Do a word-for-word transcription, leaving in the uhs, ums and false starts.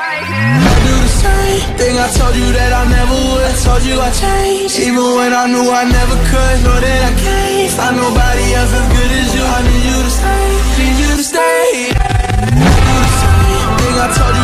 right here. I do the same thing I told you that I never would. I told you I changed, even when I knew I never could. Know that I can't find nobody else as good as you. I need you to stay, need you to stay. I do the same thing I told you